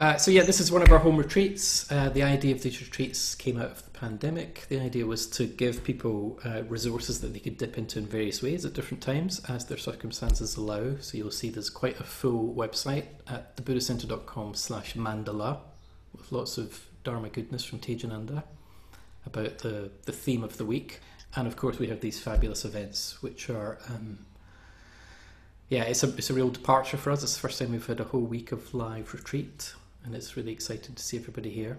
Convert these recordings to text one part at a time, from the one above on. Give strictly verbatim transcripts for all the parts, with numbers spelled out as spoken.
Uh, so yeah, this is one of our home retreats. Uh, the idea of these retreats came out of the pandemic. The idea was to give people uh, resources that they could dip into in various ways at different times as their circumstances allow. So you'll see there's quite a full website at thebuddhistcenter.com slash mandala with lots of Dharma goodness from Tejananda about the, the theme of the week. And of course we have these fabulous events which are... Um, yeah, it's a, it's a real departure for us. It's the first time we've had a whole week of live retreat. And it's really exciting to see everybody here.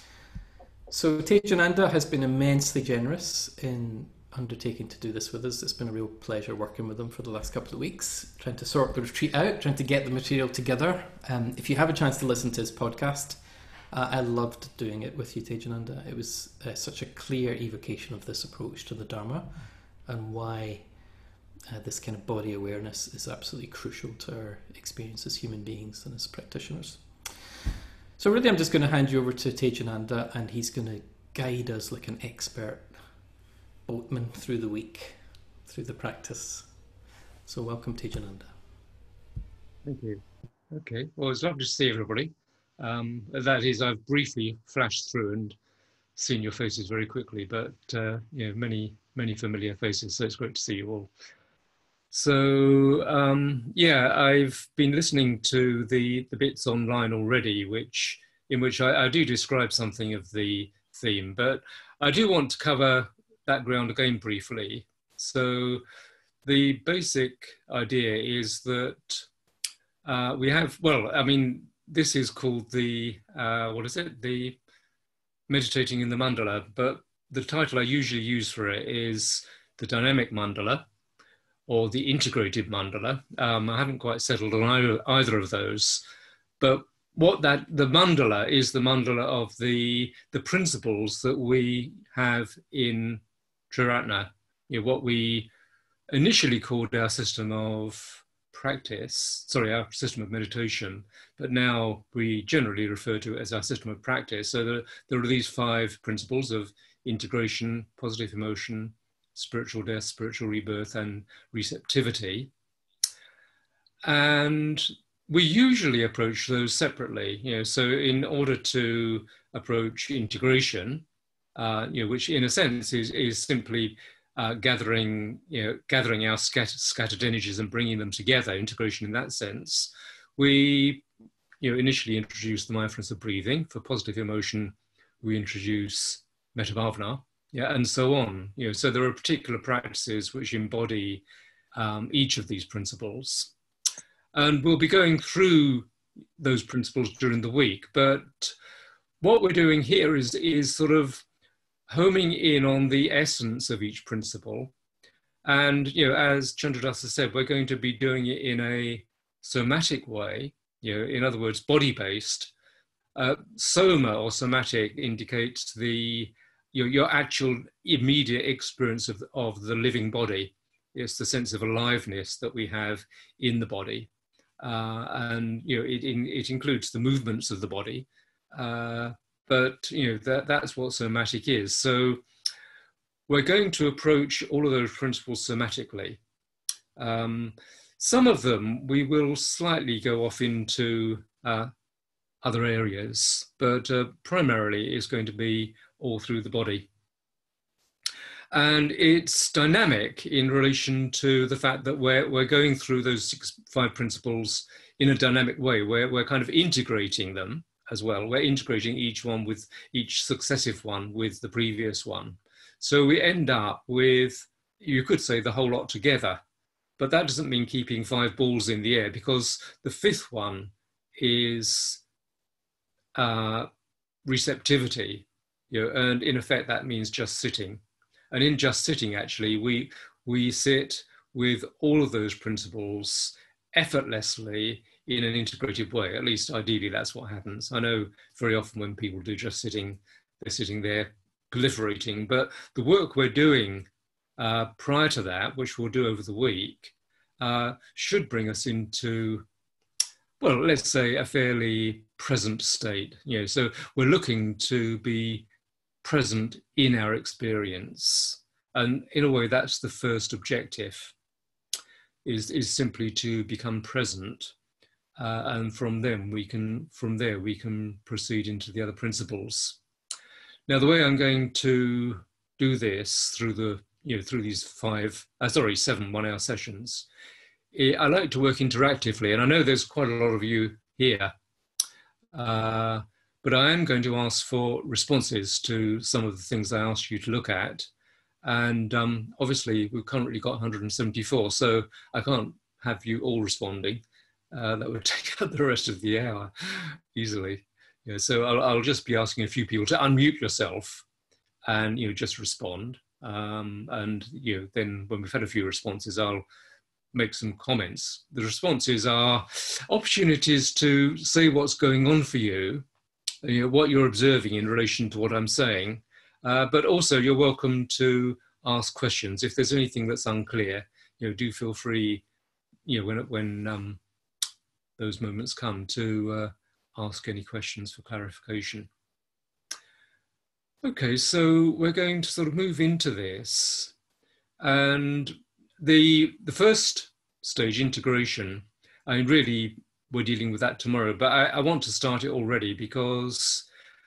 So Tejananda has been immensely generous in undertaking to do this with us. It's been a real pleasure working with him for the last couple of weeks, trying to sort the retreat out, trying to get the material together. Um, if you have a chance to listen to his podcast, uh, I loved doing it with you, Tejananda. It was uh, such a clear evocation of this approach to the Dharma and why uh, this kind of body awareness is absolutely crucial to our experience as human beings and as practitioners. So really I'm just going to hand you over to Tejananda and he's going to guide us like an expert boatman through the week, through the practice. So welcome Tejananda. Thank you. Okay, well it's lovely to see everybody. Um, that is, I've briefly flashed through and seen your faces very quickly, but uh, you know, many, many familiar faces, so it's great to see you all. So um, yeah, I've been listening to the, the bits online already, which in which I, I do describe something of the theme, but I do want to cover that ground again briefly. So the basic idea is that uh, we have, well, I mean, this is called the, uh, what is it? The Meditating in the Mandala, but the title I usually use for it is the Dynamic Mandala, or the integrated mandala. Um, I haven't quite settled on either, either of those, but what that, the mandala is the mandala of the, the principles that we have in Triratna, you know, what we initially called our system of practice, sorry, our system of meditation, but now we generally refer to it as our system of practice. So there, there are these five principles of integration, positive emotion, spiritual death, spiritual rebirth, and receptivity. And we usually approach those separately, you know, so in order to approach integration, uh, you know, which in a sense is, is simply uh, gathering, you know, gathering our scattered, scattered energies and bringing them together, integration in that sense, we, you know, initially introduce the mindfulness of breathing. For positive emotion, we introduce metta bhavana. Yeah, and so on. You know, so there are particular practices which embody um, each of these principles. And we'll be going through those principles during the week. But what we're doing here is, is sort of homing in on the essence of each principle. And, you know, as Chandradasa said, we're going to be doing it in a somatic way, you know, in other words, body-based. Uh, soma or somatic indicates the Your, your actual immediate experience of, of the living body. It's the sense of aliveness that we have in the body. Uh, and, you know, it, it includes the movements of the body. Uh, but, you know, that, that's what somatic is. So we're going to approach all of those principles somatically. Um, some of them we will slightly go off into uh, other areas, but uh, primarily it's going to be all through the body. And it's dynamic in relation to the fact that we're, we're going through those six, five principles in a dynamic way, where we're kind of integrating them as well. We're integrating each one with each successive one with the previous one. So we end up with, you could say, the whole lot together, but that doesn't mean keeping five balls in the air, because the fifth one is uh, receptivity. You know, and in effect, that means just sitting. And in just sitting, actually, we, we sit with all of those principles effortlessly in an integrated way. At least, ideally, that's what happens. I know very often when people do just sitting, they're sitting there proliferating. But the work we're doing uh, prior to that, which we'll do over the week, uh, should bring us into, well, let's say a fairly present state. You know, so we're looking to be present in our experience. And in a way, that's the first objective, is, is simply to become present. Uh, and from them we can, from there we can proceed into the other principles. Now, the way I'm going to do this through the, you know, through these five, uh, sorry, seven one-hour sessions, I like to work interactively, and I know there's quite a lot of you here, uh, but I am going to ask for responses to some of the things I asked you to look at. And um, obviously, we've currently got one hundred seventy-four, so I can't have you all responding. Uh, that would take up the rest of the hour easily. You know, so I'll, I'll just be asking a few people to unmute yourself and, you know, just respond. Um, and, you know, then when we've had a few responses, I'll make some comments. The responses are opportunities to say what's going on for you, you know, what you're observing in relation to what I'm saying, uh, but also you're welcome to ask questions. If there's anything that's unclear, you know, do feel free, you know, when, when um, those moments come, to uh, ask any questions for clarification. Okay, so we're going to sort of move into this. And the, the first stage, integration, I mean, really, we're dealing with that tomorrow, but I, I want to start it already, because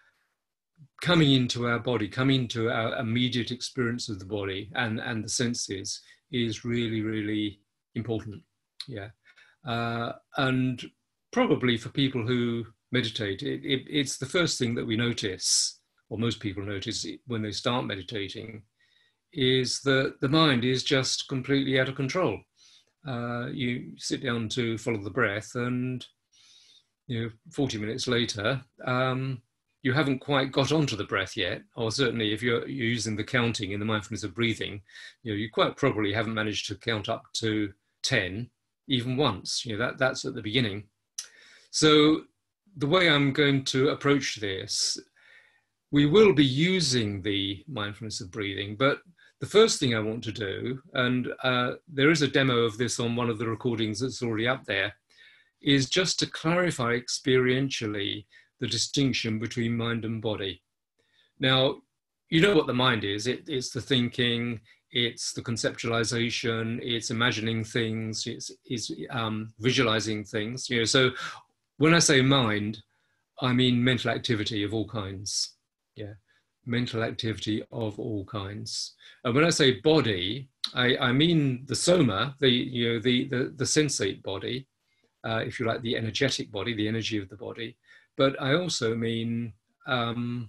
coming into our body, coming into our immediate experience of the body and, and the senses is really, really important. Yeah. Uh, and probably for people who meditate, it, it, it's the first thing that we notice, or most people notice when they start meditating, is that the mind is just completely out of control. Uh, you sit down to follow the breath, and you know, forty minutes later, um, you haven't quite got onto the breath yet, or certainly if you're, you're using the counting in the mindfulness of breathing, you know, you quite probably haven't managed to count up to ten even once. You know, that, that's at the beginning. So the way I'm going to approach this, we will be using the mindfulness of breathing, but the first thing I want to do, and uh, there is a demo of this on one of the recordings that's already up there, is just to clarify experientially the distinction between mind and body. Now, you know what the mind is. It, it's the thinking, it's the conceptualization, it's imagining things, it's, it's um, visualizing things. You know, so when I say mind, I mean mental activity of all kinds. Yeah, mental activity of all kinds. And when I say body, I, I mean the soma, the, you know, the, the, the sensate body, uh, if you like, the energetic body, the energy of the body. But I also mean, um,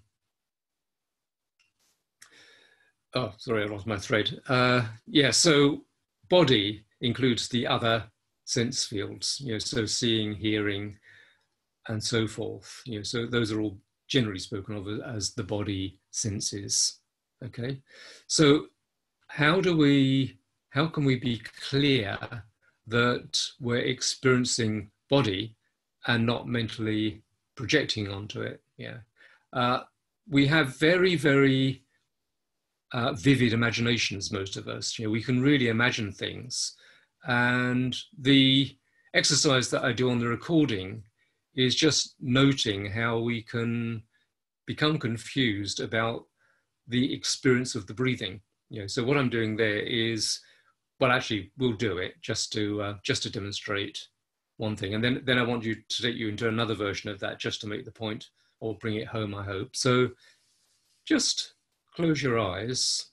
oh, sorry, I lost my thread. Uh, yeah, so body includes the other sense fields, you know, so seeing, hearing, and so forth. You know, so those are all generally spoken of as the body senses. Okay, so how do we, how can we be clear that we're experiencing body and not mentally projecting onto it? Yeah, uh, we have very, very uh, vivid imaginations, most of us. You know, we can really imagine things, and the exercise that I do on the recording is just noting how we can become confused about the experience of the breathing. You know, so what I'm doing there is, well, actually, we'll do it just to uh, just to demonstrate one thing, and then then I want you to take you into another version of that, just to make the point or bring it home, I hope. So just close your eyes.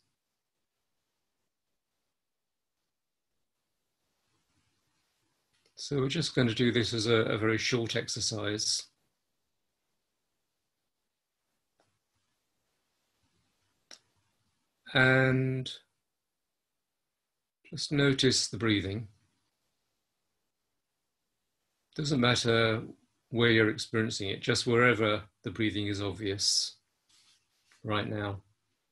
So we're just going to do this as a, a very short exercise. And just notice the breathing. Doesn't matter where you're experiencing it, just wherever the breathing is obvious right now.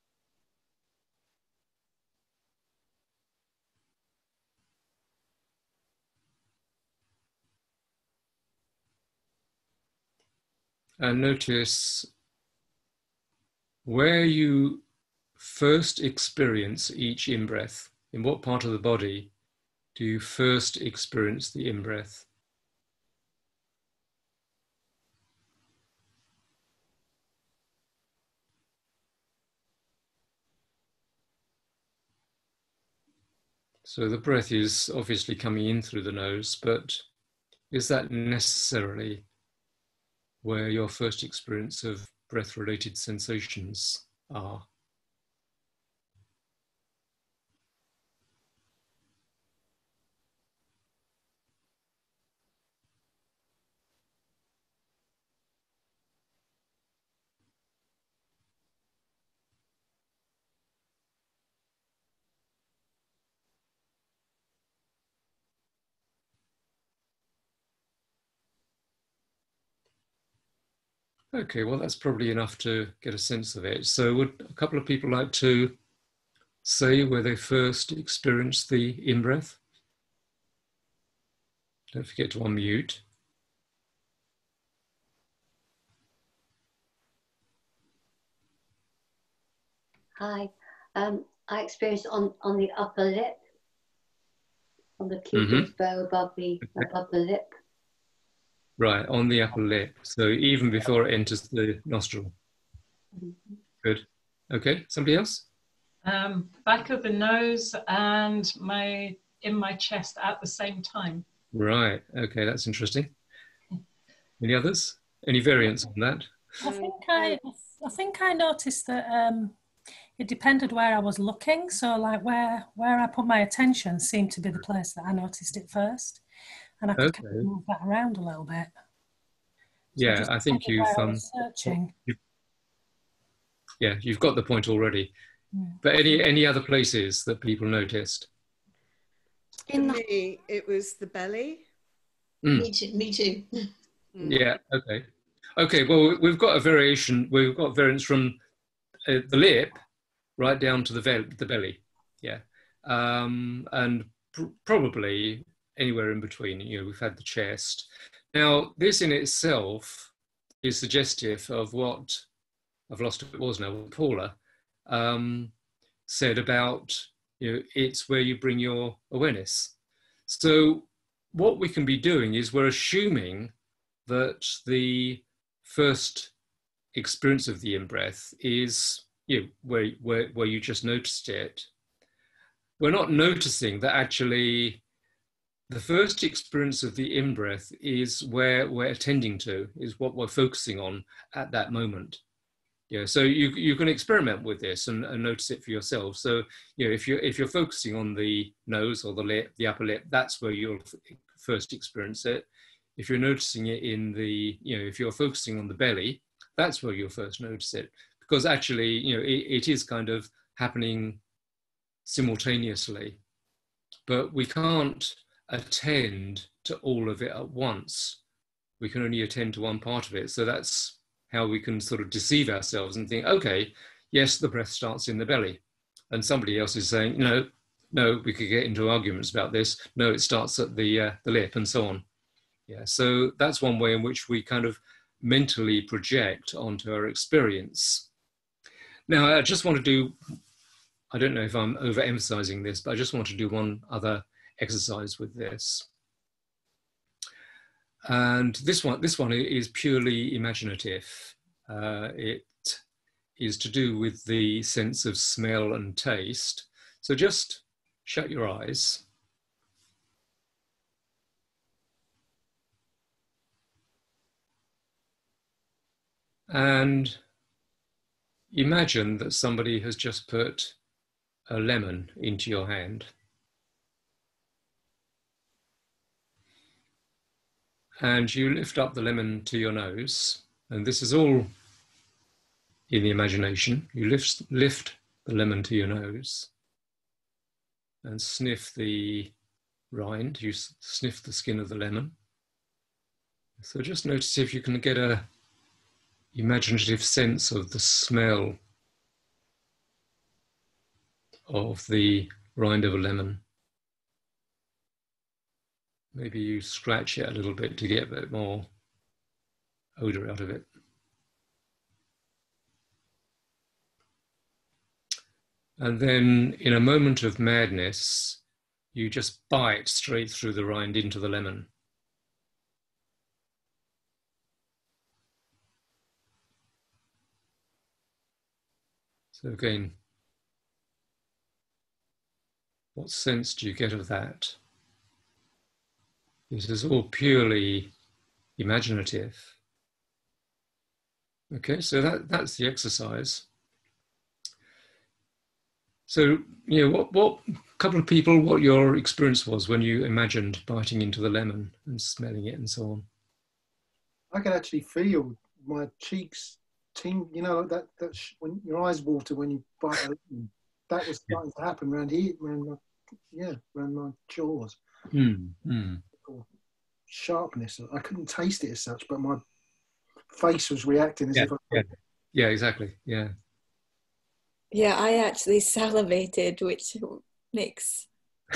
And notice where you first experience each in-breath. In what part of the body do you first experience the in-breath? So the breath is obviously coming in through the nose, but is that necessarily where your first experience of breath-related sensations are? Okay, well, that's probably enough to get a sense of it. So would a couple of people like to say where they first experienced the in-breath? Don't forget to unmute. Hi, um, I experienced on, on the upper lip, on the cupid's Mm-hmm. bow above the, above the lip. Right, on the upper lip. So even before it enters the nostril. Mm-hmm. Good. Okay, somebody else? Um, back of the nose and my in my chest at the same time. Right, okay, that's interesting. Any others? Any variants on that? I think I, I think I noticed that um, it depended where I was looking. So like where where I put my attention seemed to be the place that I noticed it first, and I could Okay. kind of move that around a little bit. So yeah, I think you've where I um, was searching. You've, yeah, you've got the point already. Yeah. But any any other places that people noticed? For me, it was the belly. Mm. Me too. Me too. Yeah. Okay. Okay. Well, we've got a variation. We've got variants from uh, the lip right down to the ve- the belly. Yeah. Um, and pr probably anywhere in between. You know, we've had the chest. Now, this in itself is suggestive of what I've lost who it was now. Paula um, said about, you know, it's where you bring your awareness. So what we can be doing is we're assuming that the first experience of the in-breath is, you know, where, where, where you just noticed it. We're not noticing that actually the first experience of the in-breath is where we're attending to, is what we're focusing on at that moment. Yeah, so you you can experiment with this and, and notice it for yourself. So, you know, if you're if you're focusing on the nose or the lip, the upper lip, that's where you'll first experience it. If you're noticing it in the, you know, if you're focusing on the belly, that's where you'll first notice it. Because actually, you know, it, it is kind of happening simultaneously. But we can't attend to all of it at once. We can only attend to one part of it. So that's how we can sort of deceive ourselves and think, okay, yes, the breath starts in the belly. And somebody else is saying, no, no, we could get into arguments about this. No, it starts at the, uh, the lip and so on. Yeah, so that's one way in which we kind of mentally project onto our experience. Now, I just want to do, I don't know if I'm overemphasizing this, but I just want to do one other exercise with this. And this one, this one is purely imaginative. Uh, it is to do with the sense of smell and taste. So just shut your eyes. And imagine that somebody has just put a lemon into your hand. And you lift up the lemon to your nose, and this is all in the imagination. You lift, lift the lemon to your nose and sniff the rind, you sniff the skin of the lemon. So just notice if you can get a imaginative sense of the smell of the rind of a lemon. Maybe you scratch it a little bit to get a bit more odor out of it. And then in a moment of madness, you just bite straight through the rind into the lemon. So again, what sense do you get of that? This is all purely imaginative. Okay, so that, that's the exercise. So, you know, what, what couple of people, what your experience was when you imagined biting into the lemon and smelling it and so on? I could actually feel my cheeks ting, you know, that, that sh when your eyes water when you bite a lemon. That was starting to happen around here, around my, yeah, around my jaws. Mm, mm. Sharpness. I couldn't taste it as such, but my face was reacting as Yeah, if I yeah. Yeah, exactly. Yeah. Yeah, I actually salivated, which makes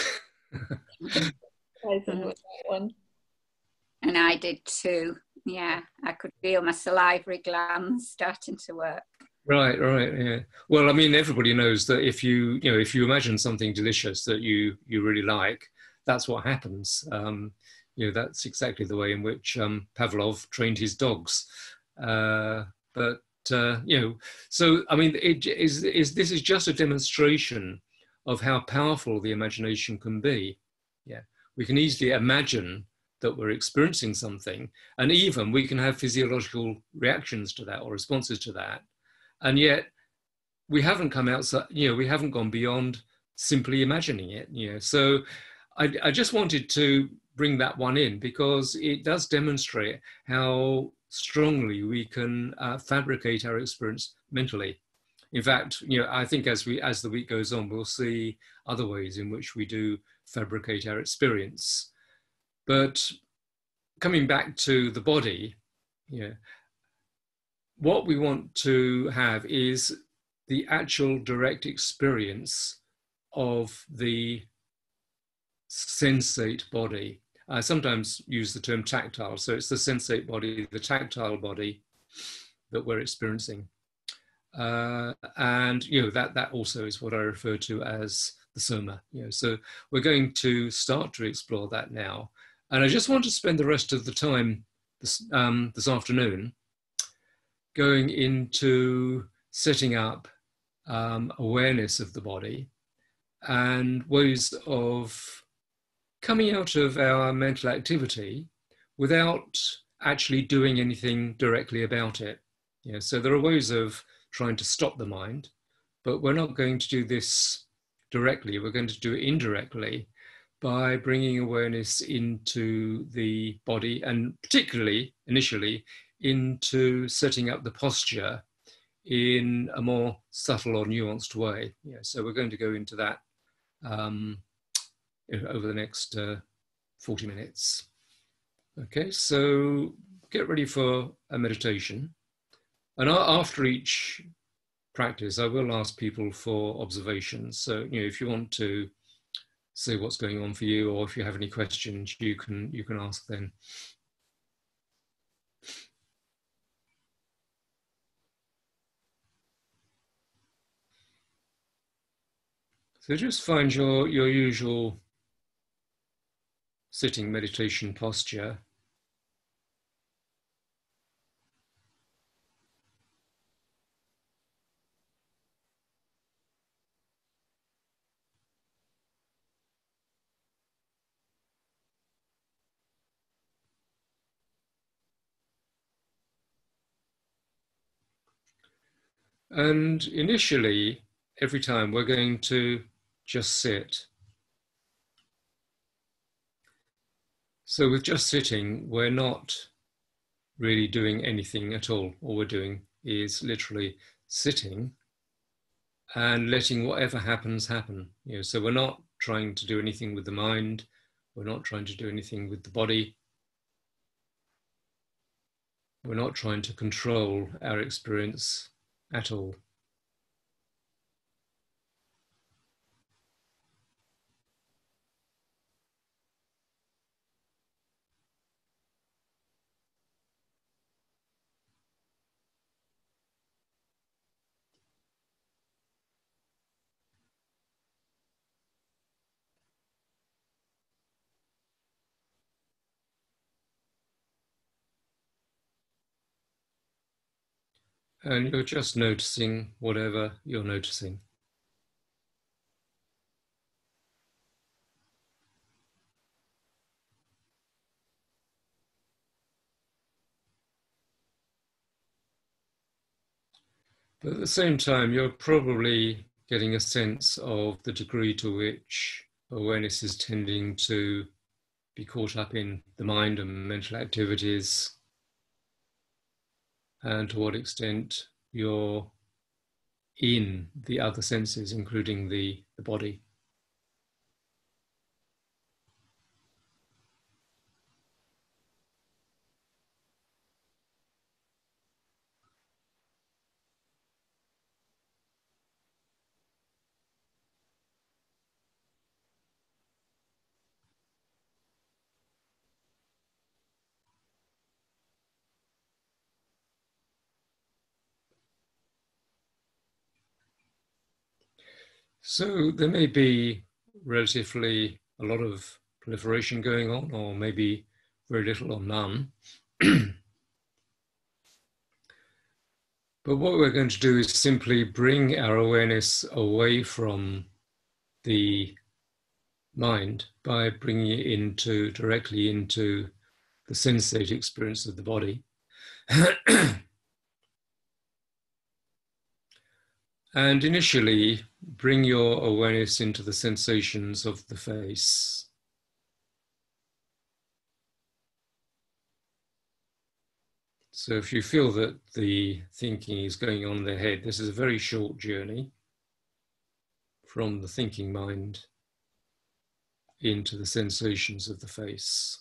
surprising with that one. And I did too. Yeah, I could feel my salivary glands starting to work. Right, right, yeah. Well, I mean, everybody knows that if you, you know, if you imagine something delicious that you you really like, that's what happens. Um, you know, that's exactly the way in which um, Pavlov trained his dogs. Uh, but uh, you know, so I mean, it is is this is just a demonstration of how powerful the imagination can be. Yeah, we can easily imagine that we're experiencing something, and even we can have physiological reactions to that or responses to that. And yet we haven't come outside, you know, we haven't gone beyond simply imagining it, you know. So I, I just wanted to bring that one in because it does demonstrate how strongly we can uh, fabricate our experience mentally. In fact, you know, I think as we as the week goes on, we'll see other ways in which we do fabricate our experience. But coming back to the body, you know, what we want to have is the actual direct experience of the sensate body. I sometimes use the term tactile, so it's the sensate body, the tactile body that we're experiencing. Uh, and you know that that also is what I refer to as the soma. You know, so we're going to start to explore that now. And I just want to spend the rest of the time this, um, this afternoon going into setting up um, awareness of the body and ways of coming out of our mental activity without actually doing anything directly about it. You know, so there are ways of trying to stop the mind, but we're not going to do this directly. We're going to do it indirectly by bringing awareness into the body, and particularly initially into setting up the posture in a more subtle or nuanced way. Yeah, so we're going to go into that um, over the next uh, forty minutes. Okay, so get ready for a meditation. And after each practice, I will ask people for observations. So, you know, if you want to say what's going on for you, or if you have any questions, you can you can ask then. So just find your, your usual sitting meditation posture. And initially, every time we're going to just sit. So with just sitting, we're not really doing anything at all. All we're doing is literally sitting and letting whatever happens happen. You know, so we're not trying to do anything with the mind. We're not trying to do anything with the body. We're not trying to control our experience at all. And you're just noticing whatever you're noticing. But at the same time, you're probably getting a sense of the degree to which awareness is tending to be caught up in the mind and mental activities, and to what extent you're in the other senses, including the, the body. So there may be relatively a lot of proliferation going on, or maybe very little or none. But what we're going to do is simply bring our awareness away from the mind by bringing it into directly into the sensate experience of the body. And initially, bring your awareness into the sensations of the face. So if you feel that the thinking is going on in the head, this is a very short journey from the thinking mind into the sensations of the face.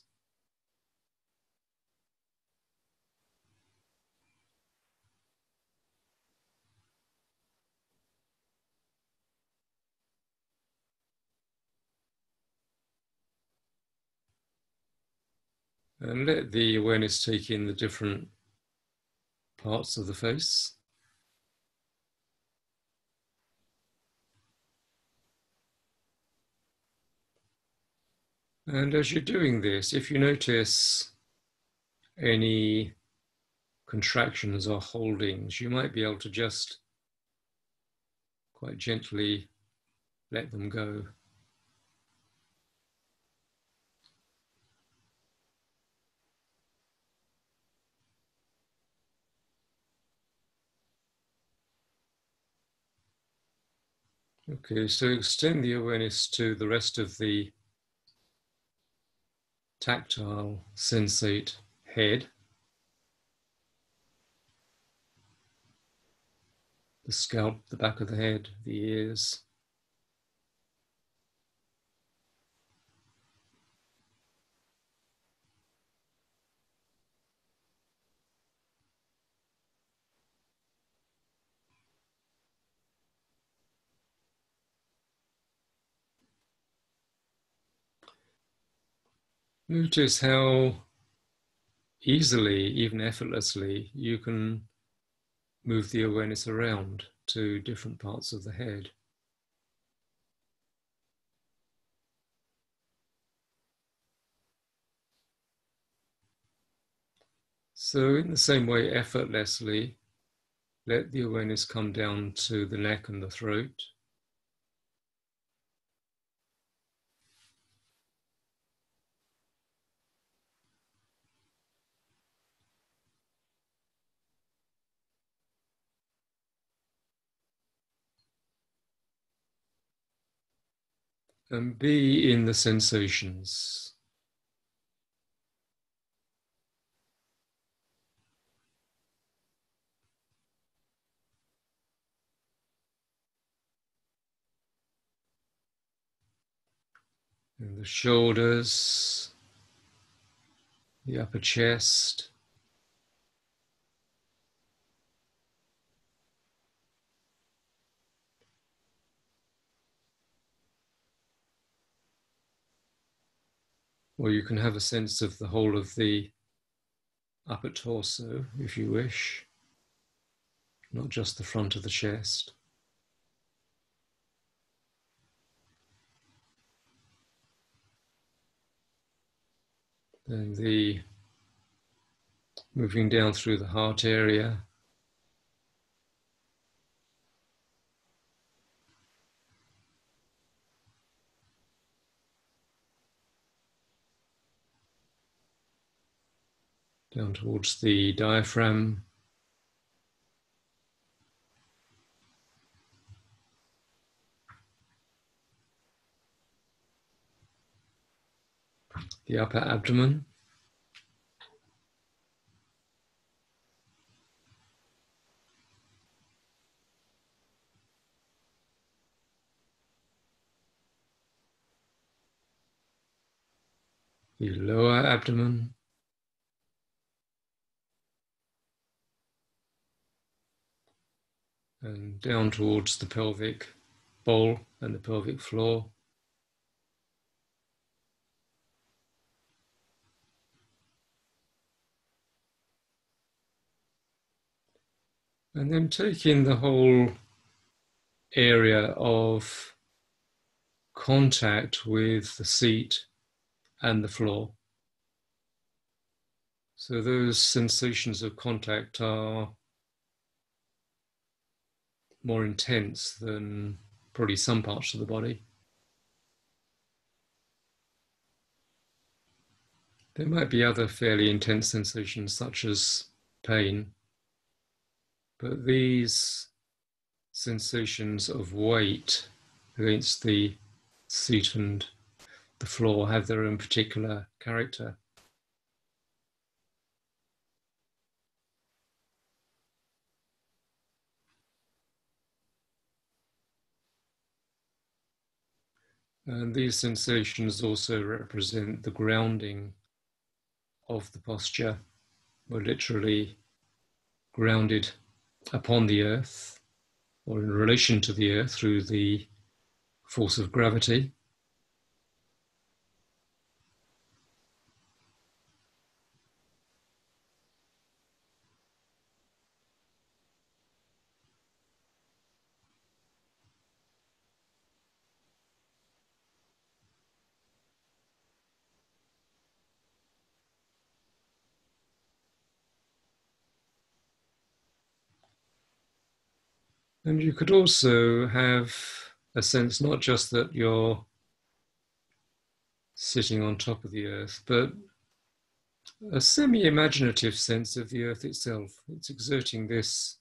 And let the awareness take in the different parts of the face. And as you're doing this, if you notice any contractions or holdings, you might be able to just quite gently let them go. Okay, so extend the awareness to the rest of the tactile, sensate head, the scalp, the back of the head, the ears. Notice how easily, even effortlessly, you can move the awareness around to different parts of the head. So in the same way, effortlessly, let the awareness come down to the neck and the throat. And be in the sensations. And the shoulders, the upper chest, or you can have a sense of the whole of the upper torso, if you wish, not just the front of the chest. And the moving down through the heart area, down towards the diaphragm, the upper abdomen. The lower abdomen. And down towards the pelvic bowl and the pelvic floor. And then take in the whole area of contact with the seat and the floor. So those sensations of contact are more intense than probably some parts of the body. There might be other fairly intense sensations such as pain, but these sensations of weight against the seat and the floor have their own particular character. And these sensations also represent the grounding of the posture. We're literally grounded upon the earth or in relation to the earth through the force of gravity. And you could also have a sense not just that you're sitting on top of the earth, but a semi-imaginative sense of the earth itself. It's exerting this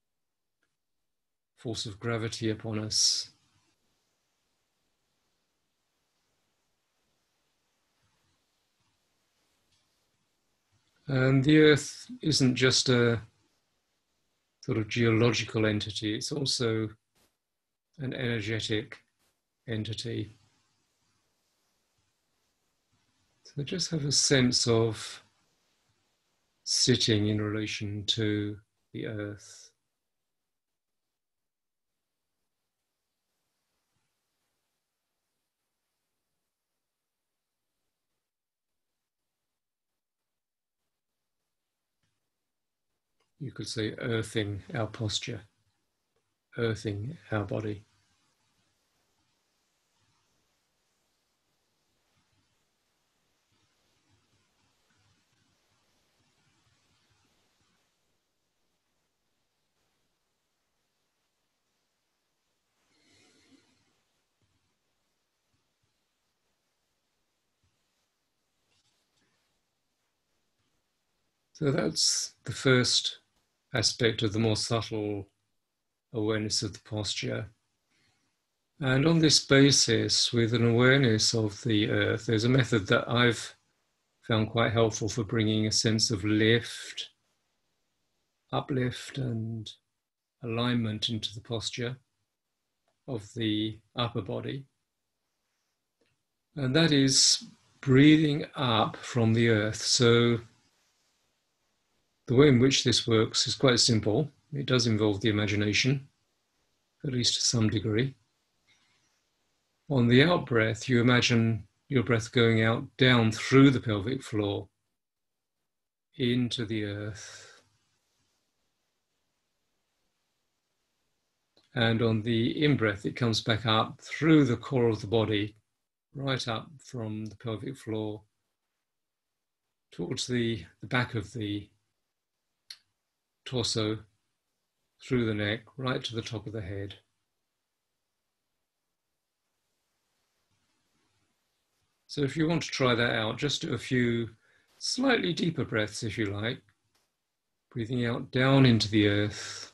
force of gravity upon us. And the earth isn't just a sort of geological entity, it's also an energetic entity. So just have a sense of sitting in relation to the earth. You could say earthing our posture, earthing our body. So that's the first aspect of the more subtle awareness of the posture. And on this basis, with an awareness of the earth, there's a method that I've found quite helpful for bringing a sense of lift, uplift and alignment into the posture of the upper body. And that is breathing up from the earth. So the way in which this works is quite simple. It does involve the imagination, at least to some degree. On the out breath, you imagine your breath going out down through the pelvic floor into the earth. And on the in breath, it comes back up through the core of the body, right up from the pelvic floor towards the, the back of the torso, through the neck, right to the top of the head. So if you want to try that out, just do a few slightly deeper breaths if you like, breathing out down into the earth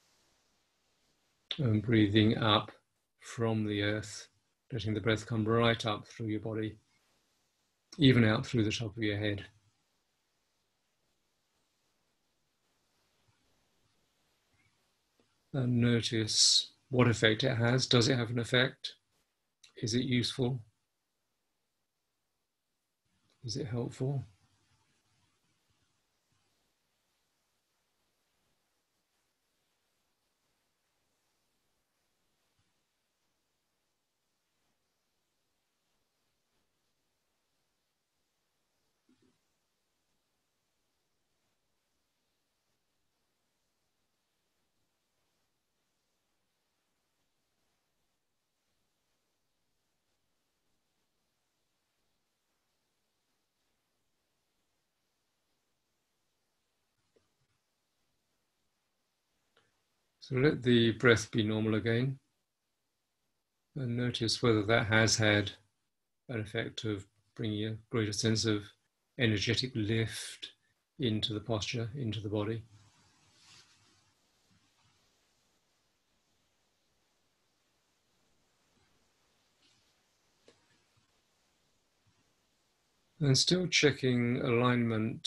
and breathing up from the earth, letting the breath come right up through your body. even out through the top of your head. And notice what effect it has. Does it have an effect? Is it useful? Is it helpful? So let the breath be normal again, and notice whether that has had an effect of bringing a greater sense of energetic lift into the posture, into the body. And still checking alignment,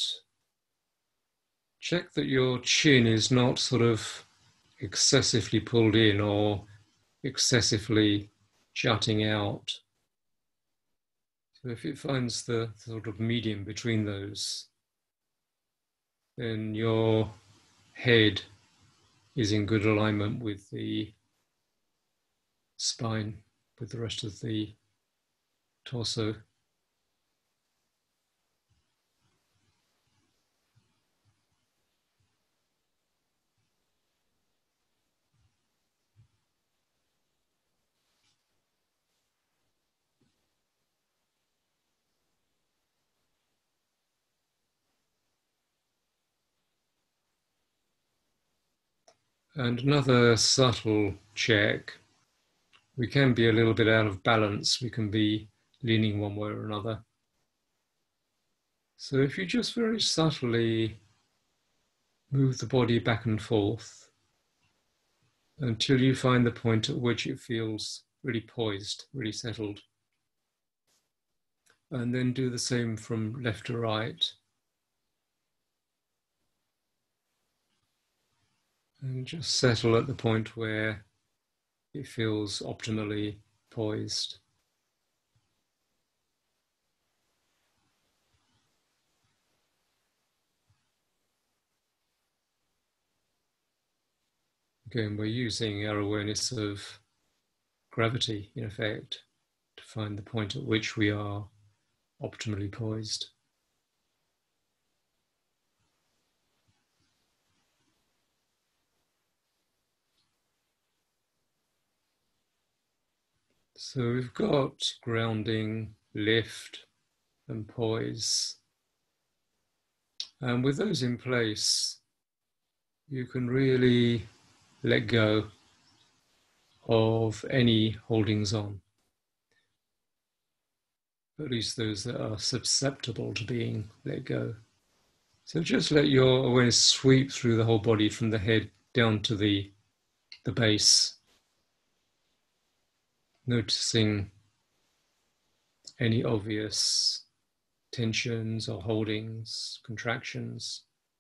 check that your chin is not sort of excessively pulled in or excessively jutting out. So if it finds the sort of medium between those, then your head is in good alignment with the spine, with the rest of the torso. And another subtle check, we can be a little bit out of balance. We can be leaning one way or another. So if you just very subtly move the body back and forth until you find the point at which it feels really poised, really settled. And then do the same from left to right. And just settle at the point where it feels optimally poised. Again, we're using our awareness of gravity, in effect, to find the point at which we are optimally poised. So we've got grounding, lift, and poise. And with those in place, you can really let go of any holdings on, at least those that are susceptible to being let go. So just let your awareness sweep through the whole body from the head down to the, the base, noticing any obvious tensions or holdings, contractions,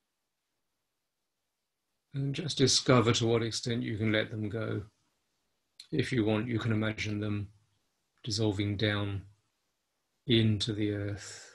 and just discover to what extent you can let them go. If you want, you can imagine them dissolving down into the earth.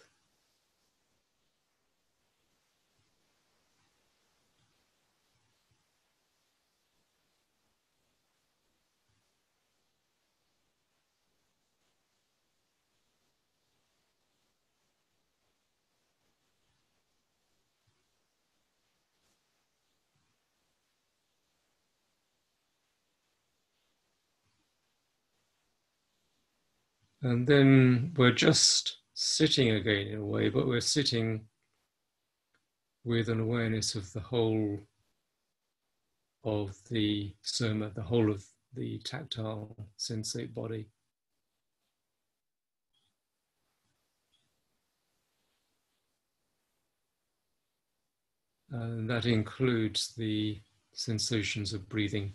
And then we're just sitting again in a way, but we're sitting with an awareness of the whole of the soma, the whole of the tactile sensate body. And that includes the sensations of breathing,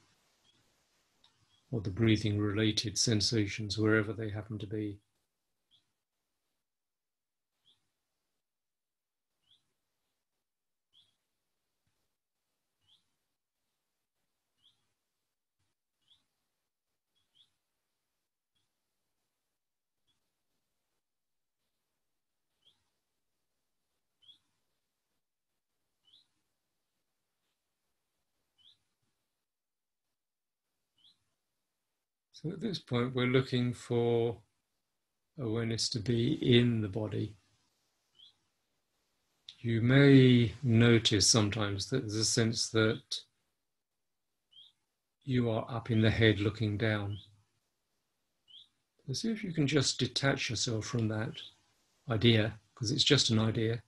or the breathing related sensations, wherever they happen to be. So at this point, we're looking for awareness to be in the body. You may notice sometimes that there's a sense that you are up in the head looking down. So see if you can just detach yourself from that idea, because it's just an idea,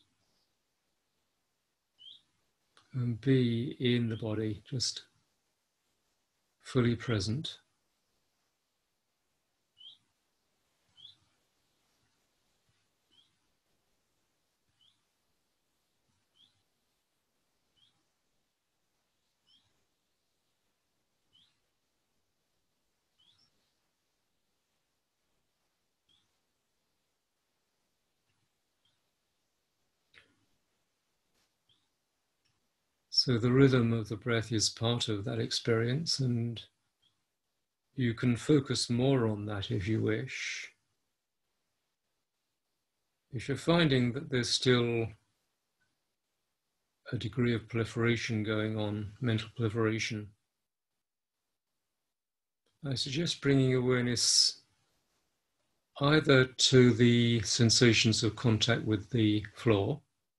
and be in the body, just fully present. So the rhythm of the breath is part of that experience, and you can focus more on that if you wish. If you're finding that there's still a degree of proliferation going on, mental proliferation, I suggest bringing awareness either to the sensations of contact with the floor,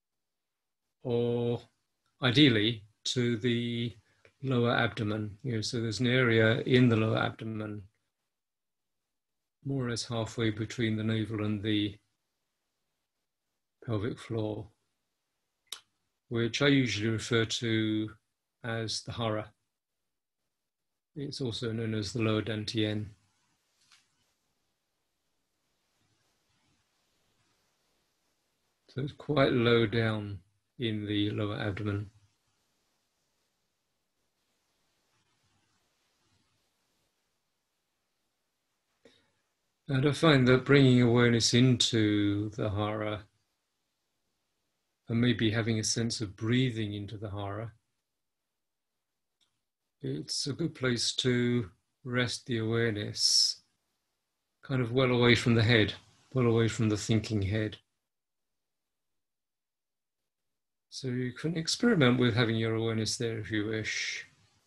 or ideally to the lower abdomen. You know, so there's an area in the lower abdomen, more or less halfway between the navel and the pelvic floor, which I usually refer to as the hara. It's also known as the lower dantian. So it's quite low down in the lower abdomen. And I find that bringing awareness into the hara, and maybe having a sense of breathing into the hara, it's a good place to rest the awareness kind of well away from the head, well away from the thinking head. So you can experiment with having your awareness there if you wish.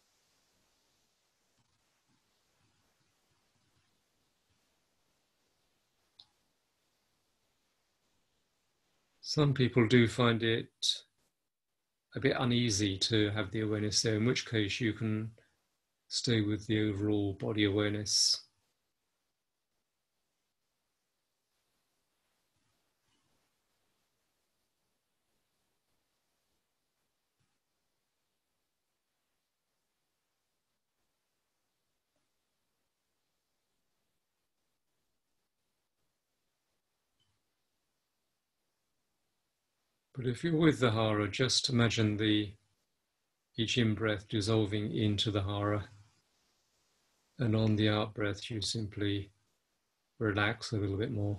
Some people do find it a bit uneasy to have the awareness there, in which case you can stay with the overall body awareness. But if you're with the hara, just imagine the each in-breath dissolving into the hara, and on the out-breath you simply relax a little bit more.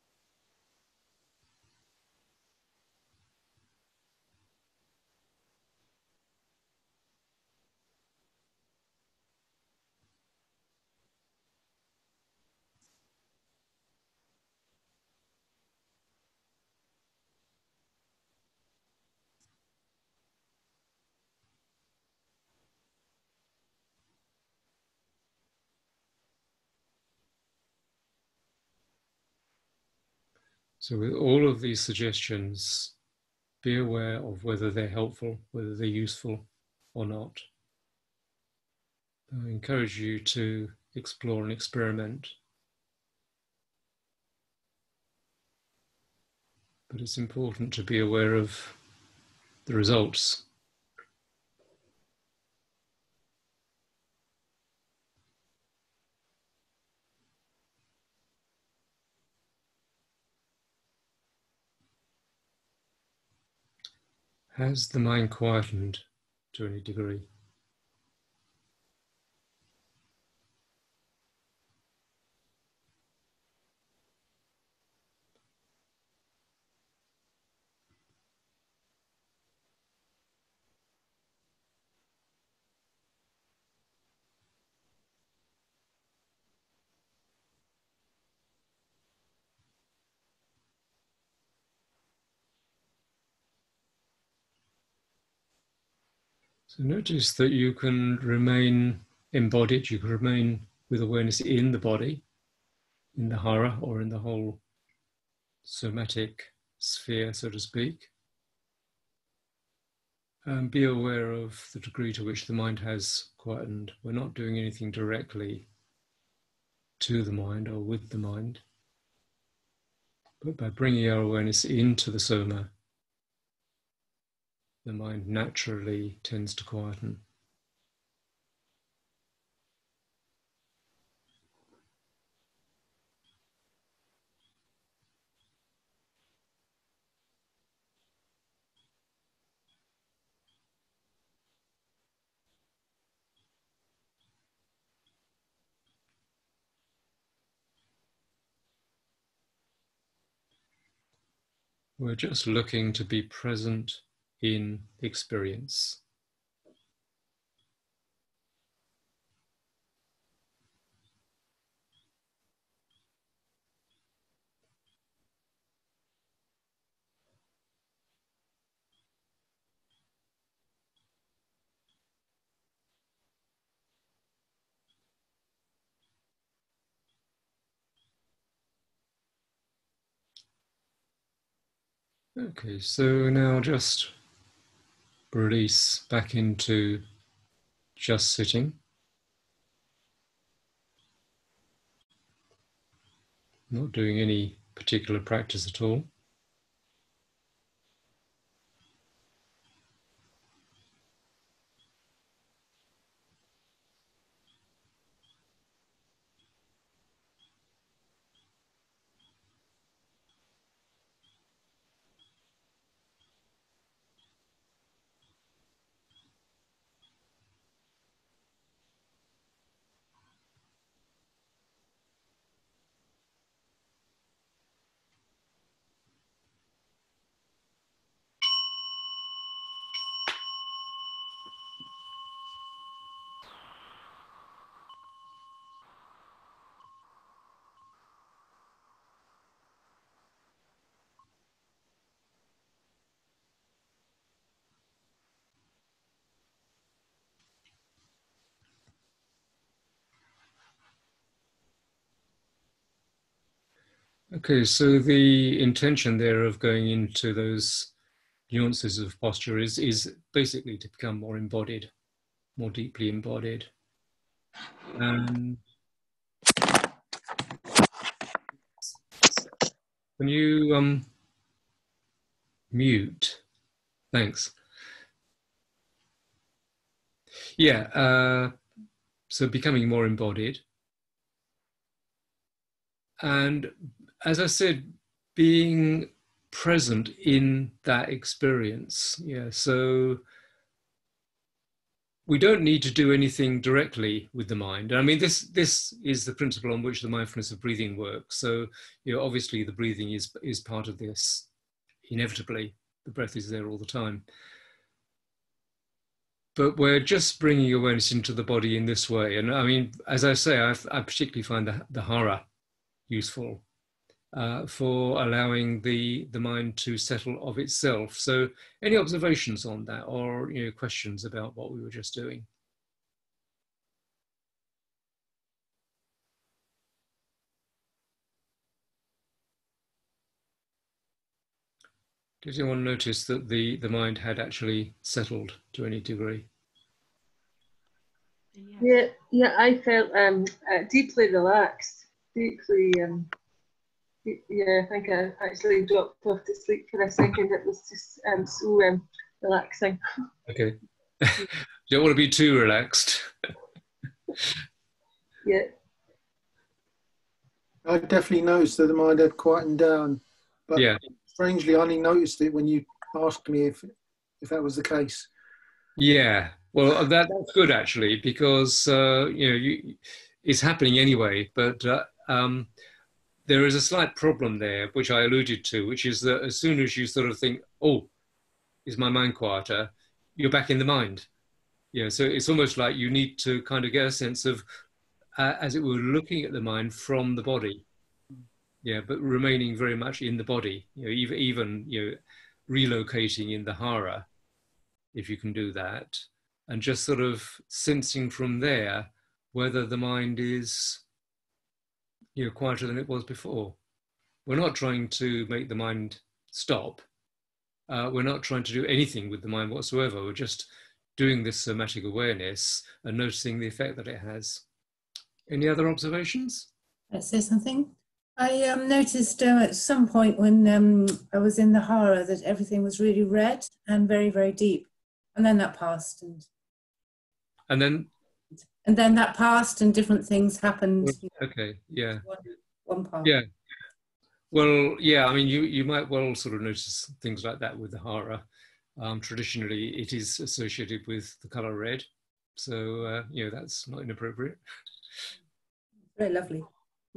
So with all of these suggestions, be aware of whether they're helpful, whether they're useful or not. I encourage you to explore and experiment. But it's important to be aware of the results. Has the mind quietened to any degree? So notice that you can remain embodied, you can remain with awareness in the body, in the hara, or in the whole somatic sphere, so to speak. And be aware of the degree to which the mind has quietened. We're not doing anything directly to the mind or with the mind, but by bringing our awareness into the soma, the mind naturally tends to quieten. We're just looking to be present in experience. Okay, so now just release back into just sitting. Not doing any particular practice at all. Okay, so the intention there of going into those nuances of posture is, is basically to become more embodied, more deeply embodied. And when you um, mute, thanks. Yeah, uh, so becoming more embodied. And as I said, being present in that experience. Yeah, so we don't need to do anything directly with the mind. I mean, this this is the principle on which the mindfulness of breathing works. So, you know, obviously the breathing is is part of this. Inevitably, the breath is there all the time. But we're just bringing awareness into the body in this way. And I mean, as I say, I, I particularly find the, the hara useful uh, for allowing the, the mind to settle of itself. So any observations on that, or you know, questions about what we were just doing? Did anyone notice that the, the mind had actually settled to any degree? Yeah, yeah, I felt um, uh, deeply relaxed, deeply, um, deep, yeah, I think I actually dropped off to sleep for a second. It was just um, so um, relaxing. Okay. Don't want to be too relaxed. Yeah. I definitely noticed that the mind had quietened down, but yeah. strangely, I only noticed it when you asked me if if that was the case. Yeah, well, that, that's good actually, because uh, you know you, it's happening anyway. But uh, um, there is a slight problem there, which I alluded to, which is that as soon as you sort of think, "Oh, is my mind quieter?" you're back in the mind. Yeah, so it's almost like you need to kind of get a sense of, uh, as it were, looking at the mind from the body. Yeah, but remaining very much in the body. You know, even even you know, relocating in the hara, if you can do that, and just sort of sensing from there whether the mind is, you know, quieter than it was before. We're not trying to make the mind stop. Uh, we're not trying to do anything with the mind whatsoever. We're just doing this somatic awareness and noticing the effect that it has. Any other observations? Can I say something? I um, noticed uh, at some point when um, I was in the hara that everything was really red and very, very deep. And then that passed. And, and then? And then that passed and different things happened. Okay, yeah. One, one part. Yeah. Well, yeah, I mean, you, you might well sort of notice things like that with the hara. Um, traditionally, it is associated with the colour red. So, uh, you know, that's not inappropriate. Very lovely.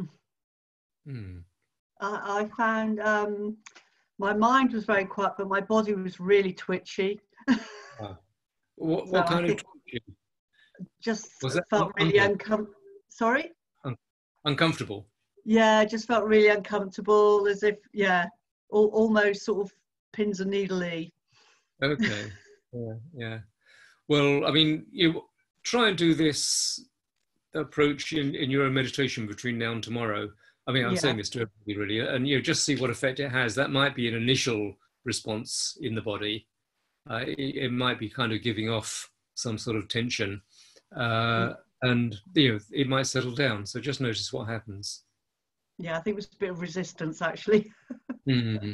Hmm. I, I found um, my mind was very quiet, but my body was really twitchy. Ah. What, what so kind of twitchy? Just was that felt really uncomfortable. Sorry? Un uncomfortable? Yeah, I just felt really uncomfortable, as if, yeah, al almost sort of pins and needle-y. Okay, yeah, yeah. Well, I mean, you try and do this approach in, in your own meditation between now and tomorrow. I mean, I'm Yeah. saying this to everybody really, and you know, just see what effect it has. That might be an initial response in the body. Uh, it, it might be kind of giving off some sort of tension, uh, and you know, it might settle down. So just notice what happens. Yeah, I think it was a bit of resistance actually. Mm-hmm.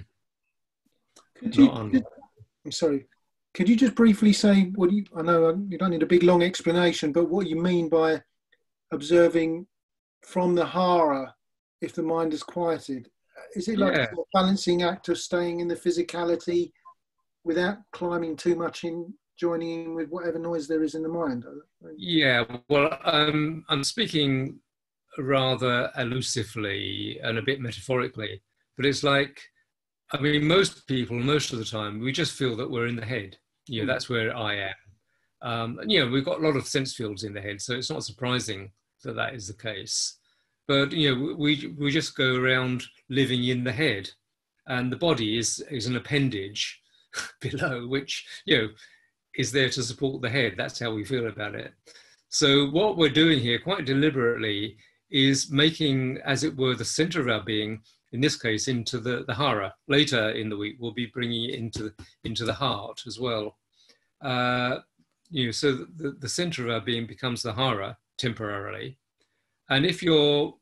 Could you, could, I'm sorry. Could you just briefly say what you? I know you don't need a big long explanation, but what you mean by observing from the hara if the mind is quieted? Is it like Yeah. a sort of balancing act of staying in the physicality without climbing too much in, joining in with whatever noise there is in the mind? Yeah, well, um, I'm speaking rather elusively and a bit metaphorically, but it's like, I mean, most people, most of the time, we just feel that we're in the head. You know, that's where I am. Um, and, you know, we've got a lot of sense fields in the head, so it's not surprising that that is the case. But, you know, we, we just go around living in the head, and the body is, is an appendage below, which, you know, is there to support the head. That's how we feel about it. So what we're doing here quite deliberately is making, as it were, the center of our being, in this case, into the, the hara. Later in the week, we'll be bringing it into, into the heart as well. Uh, you know, so the, the center of our being becomes the hara temporarily. And if you're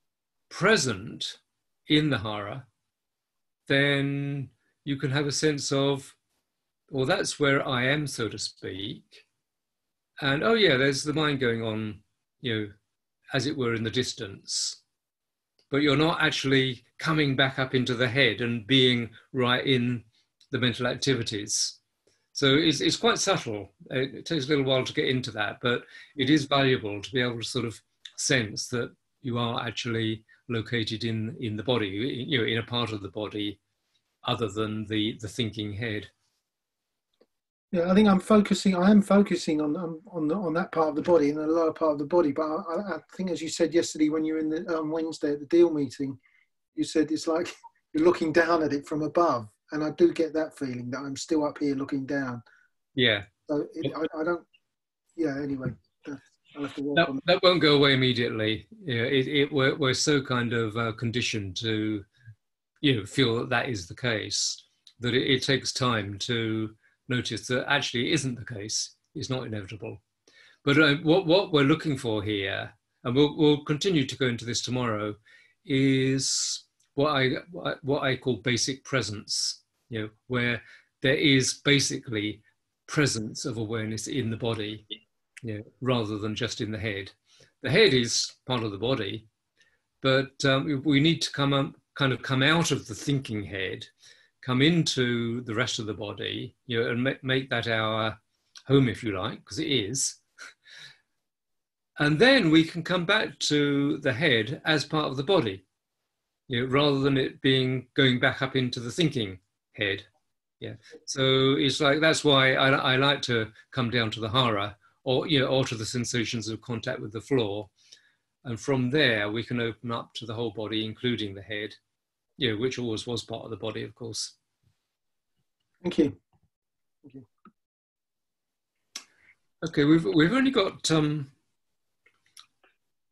present in the hara, then you can have a sense of, well, that's where I am, so to speak. And, oh yeah, there's the mind going on, you know, as it were in the distance. But you're not actually coming back up into the head and being right in the mental activities. So it's, it's quite subtle. It, it takes a little while to get into that, but it is valuable to be able to sort of sense that you are actually located in, in the body, you know, in a part of the body other than the, the thinking head. Yeah, I think I'm focusing. I am focusing on on on, the, on that part of the body, in the lower part of the body. But I, I think, as you said yesterday, when you were in the on um, Wednesday at the deal meeting, you said it's like you're looking down at it from above, and I do get that feeling that I'm still up here looking down. Yeah. So it, I, I don't. Yeah. Anyway, I'll have to walk that, on. that won't go away immediately. Yeah. It, it we're we're so kind of uh, conditioned to, you know, feel that that is the case, that it, it takes time to notice that actually it isn't the case. It's not inevitable. But uh, what, what we're looking for here, and we'll, we'll continue to go into this tomorrow, is what I, what I call basic presence, you know, where there is basically presence of awareness in the body, you know, rather than just in the head. The head is part of the body, but um, we need to come up, kind of come out of the thinking head, come into the rest of the body, you know, and make, make that our home, if you like, because it is. And then we can come back to the head as part of the body, you know, rather than it being going back up into the thinking head. Yeah. So it's like, that's why I, I like to come down to the hara, or, you know, or to the sensations of contact with the floor. And from there, we can open up to the whole body, including the head, you know, which always was part of the body, of course. Thank you. Thank you. Okay, we've we've only got um,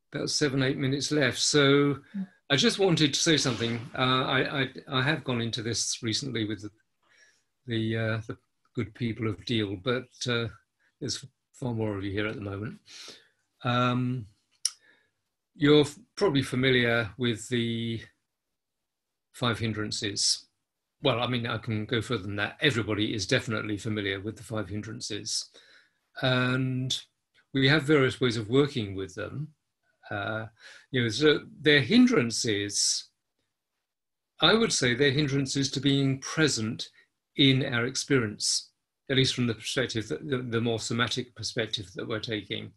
about seven, eight minutes left. So I just wanted to say something. Uh, I, I, I have gone into this recently with the, the, uh, the good people of Deal, but uh, there's far more of you here at the moment. Um, you're probably familiar with the five hindrances. Well, I mean, I can go further than that. Everybody is definitely familiar with the five hindrances. And we have various ways of working with them. Uh, you know, so they're hindrances. I would say they're hindrances to being present in our experience, at least from the perspective, that, the, the more somatic perspective that we're taking.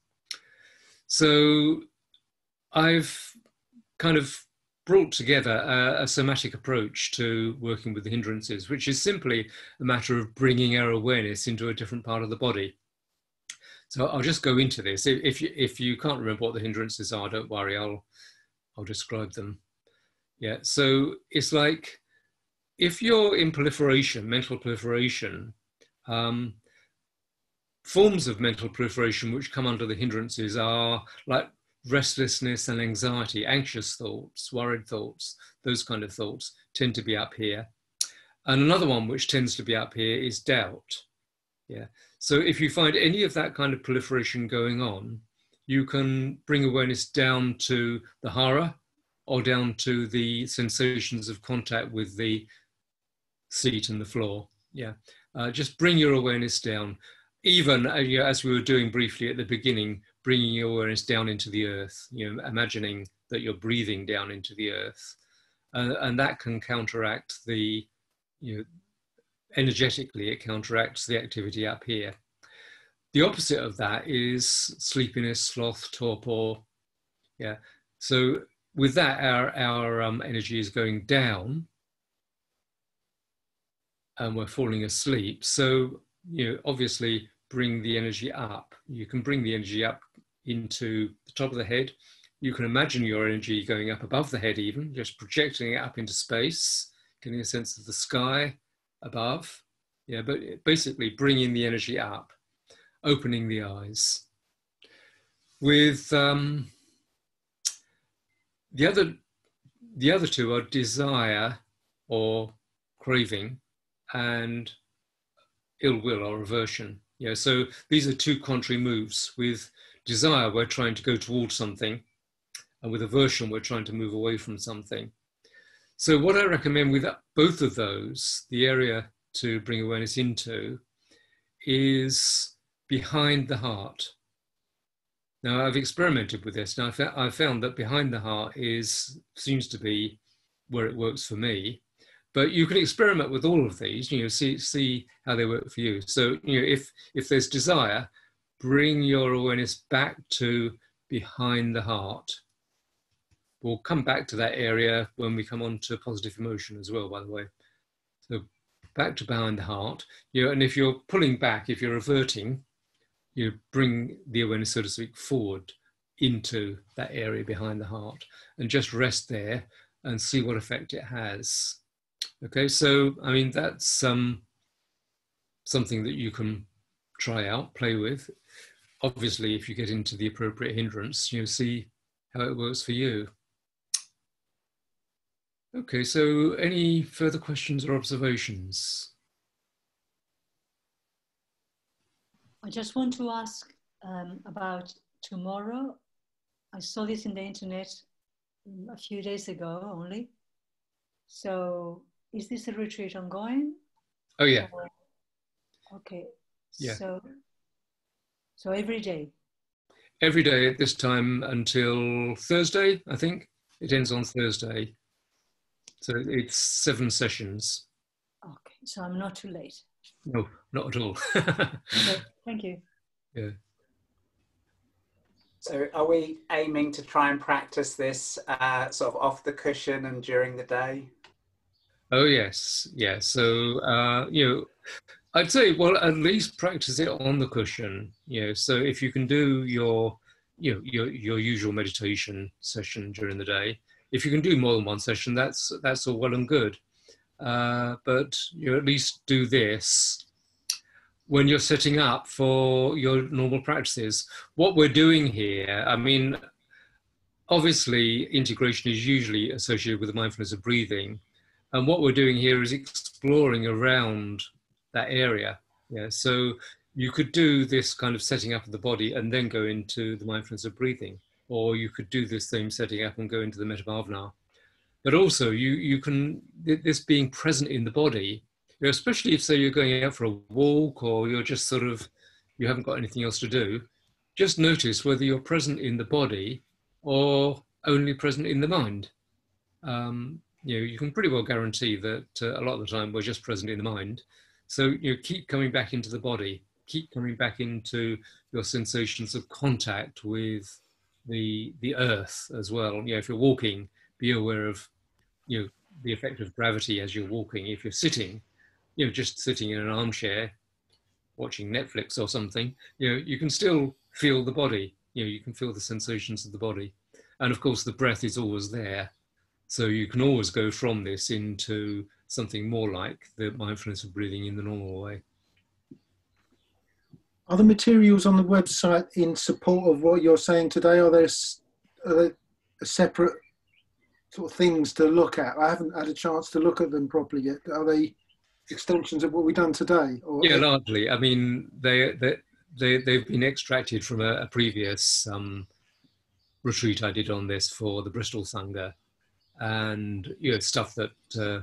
So I've kind of brought together a, a somatic approach to working with the hindrances, which is simply a matter of bringing our awareness into a different part of the body. So I'll just go into this. If you, if you can't remember what the hindrances are, don't worry, I'll, I'll describe them. Yeah, so it's like, if you're in proliferation, mental proliferation, um, forms of mental proliferation which come under the hindrances are like restlessness and anxiety, anxious thoughts, worried thoughts, those kind of thoughts tend to be up here. And another one which tends to be up here is doubt. Yeah. So if you find any of that kind of proliferation going on, you can bring awareness down to the hara or down to the sensations of contact with the seat and the floor. Yeah. Uh, just bring your awareness down. Even uh, you know, as we were doing briefly at the beginning, bringing your awareness down into the earth, you know, imagining that you're breathing down into the earth. Uh, and that can counteract the, you know, energetically, it counteracts the activity up here. The opposite of that is sleepiness, sloth, torpor. Yeah. So with that, our, our um, energy is going down and we're falling asleep. So, you know, obviously bring the energy up. You can bring the energy up into the top of the head. You can imagine your energy going up above the head even, just projecting it up into space, getting a sense of the sky above. Yeah, but basically bringing the energy up, opening the eyes. With um, the other, the other two are desire or craving and ill will or aversion. Yeah, so these are two contrary moves. With desire, we're trying to go towards something, and with aversion, we're trying to move away from something. So what I recommend with both of those, the area to bring awareness into is behind the heart. Now, I've experimented with this, and I've, I've found that behind the heart is seems to be where it works for me. But you can experiment with all of these, you know, see, see how they work for you. So, you know, if, if there's desire, bring your awareness back to behind the heart. We'll come back to that area when we come on to positive emotion as well, by the way. So back to behind the heart. You know, and if you're pulling back, if you're averting, you bring the awareness, so to speak, forward into that area behind the heart and just rest there and see what effect it has. Okay, so, I mean, that's um, something that you can try out, play with. Obviously, if you get into the appropriate hindrance, you'll see how it works for you. Okay, so any further questions or observations? I just want to ask um, about tomorrow. I saw this in the internet a few days ago only. So is this a retreat ongoing? Oh, yeah. Or, okay. Yeah. So, so every day? Every day at this time until Thursday, I think. It ends on Thursday. So it's seven sessions. Okay, so I'm not too late. No, not at all. Okay, thank you. Yeah. So are we aiming to try and practice this uh, sort of off the cushion and during the day? Oh, yes. Yeah. So, uh, you know, I'd say, well, at least practice it on the cushion. You know, so if you can do your, you know, your, your usual meditation session during the day, if you can do more than one session, that's, that's all well and good. Uh, but you know, at least do this when you're setting up for your normal practices. What we're doing here, I mean, obviously, integration is usually associated with the mindfulness of breathing. And what we're doing here is exploring around that area. Yeah, so you could do this kind of setting up of the body and then go into the mindfulness of breathing, or you could do this same setting up and go into the metta bhavana. But also, you you can this being present in the body, you know, especially if say you're going out for a walk or you're just sort of you haven't got anything else to do. Just notice whether you're present in the body or only present in the mind. Um, you know, you can pretty well guarantee that uh, a lot of the time we're just present in the mind. So you know, keep coming back into the body, keep coming back into your sensations of contact with the the earth as well. You know, if you're walking, be aware of you know the effect of gravity as you're walking. If you're sitting, you know, just sitting in an armchair, watching Netflix or something, you know, you can still feel the body. You know, you can feel the sensations of the body, and of course the breath is always there. So you can always go from this into something more like the mindfulness of breathing in the normal way. Are the materials on the website in support of what you're saying today? Are there, are there separate sort of things to look at? I haven't had a chance to look at them properly yet. Are they extensions of what we've done today? Or yeah, largely. I mean, they, they, they, they've been extracted from a, a previous um, retreat I did on this for the Bristol Sangha. And you know, stuff that uh,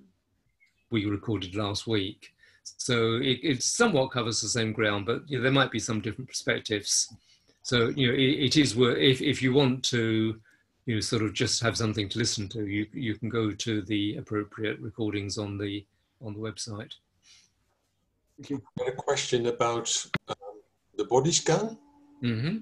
we recorded last week. So it, it somewhat covers the same ground, but you know, there might be some different perspectives. So you know, it, it is worth, if if you want to, you know, sort of just have something to listen to, you you can go to the appropriate recordings on the on the website. Thank you. I had a question about um, the body scan. Mm-hmm.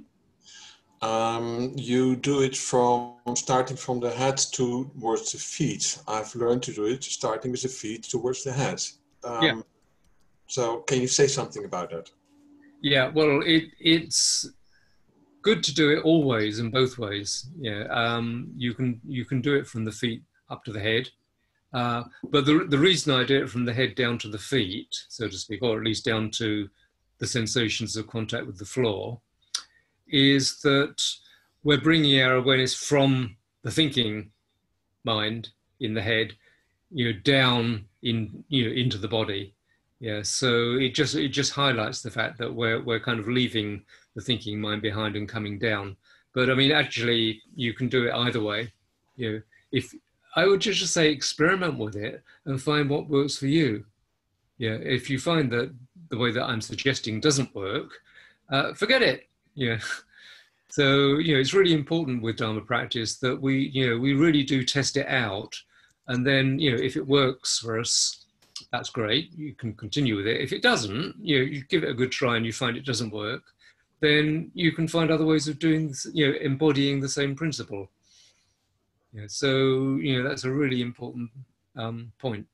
Um, you do it from starting from the head towards the feet. I've learned to do it starting with the feet towards the head. Um, yeah. So can you say something about that? Yeah, well, it, it's good to do it always in both ways. Yeah, um, you can you can do it from the feet up to the head. Uh, but the, the reason I do it from the head down to the feet, so to speak, or at least down to the sensations of contact with the floor, is that we're bringing our awareness from the thinking mind in the head, you know, down in, you know, into the body. Yeah, so it just it just highlights the fact that we're we're kind of leaving the thinking mind behind and coming down. But I mean, actually, you can do it either way. You know, if I would just say experiment with it and find what works for you. Yeah, if you find that the way that I'm suggesting doesn't work, uh, forget it. Yeah. So, you know, it's really important with Dharma practice that we, you know, we really do test it out. And then, you know, if it works for us, that's great. You can continue with it. If it doesn't, you know, you give it a good try and you find it doesn't work, then you can find other ways of doing, you know, embodying the same principle. Yeah, so, you know, that's a really important um, point.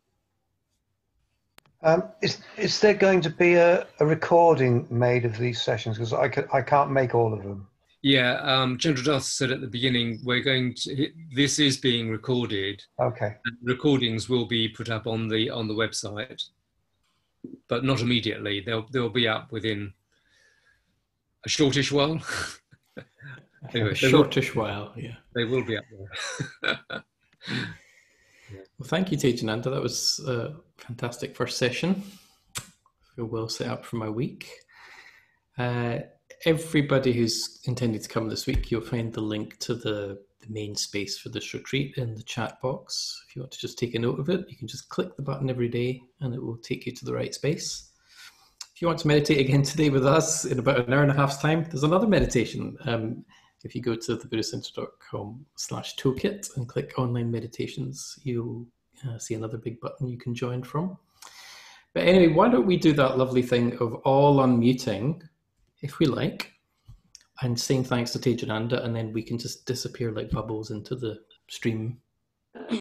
Um, is, is there going to be a, a recording made of these sessions? Because I, can, I can't make all of them. Yeah, um, Chandra said at the beginning, we're going to, this is being recorded. Okay. And recordings will be put up on the on the website, but not immediately. They'll they'll be up within a shortish while. Anyway, a shortish will, while, yeah. They will be up there. Yeah. Well, thank you, Tejananda. That was a fantastic first session. I feel well set up for my week. Uh, everybody who's intended to come this week, you'll find the link to the, the main space for this retreat in the chat box. If you want to just take a note of it, you can just click the button every day and it will take you to the right space. If you want to meditate again today with us in about an hour and a half's time, there's another meditation. Um, If you go to the buddhist center dot com slash toolkit and click online meditations, you'll uh, see another big button you can join from. But anyway, why don't we do that lovely thing of all unmuting, if we like, and saying thanks to Tejananda, and then we can just disappear like bubbles into the stream